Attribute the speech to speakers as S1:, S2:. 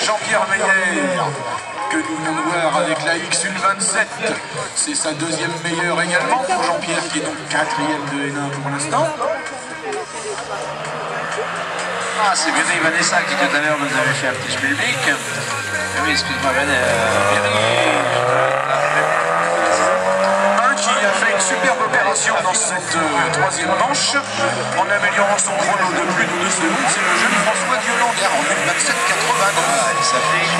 S1: Jean-Pierre Meyer, que nous venons de voir avec la X127. C'est sa deuxième meilleure également pour Jean-Pierre, qui est donc quatrième de Hénin pour l'instant.
S2: Ah, c'est Virginie Vanessa qui tout à l'heure nous avait fait un petit public. Oui, excuse-moi,
S1: Qui a fait une superbe opération dans cette troisième manche en améliorant son chrono de plus de 2 secondes. C'est le jeune François Diolande en 1:27,89.
S2: ça fait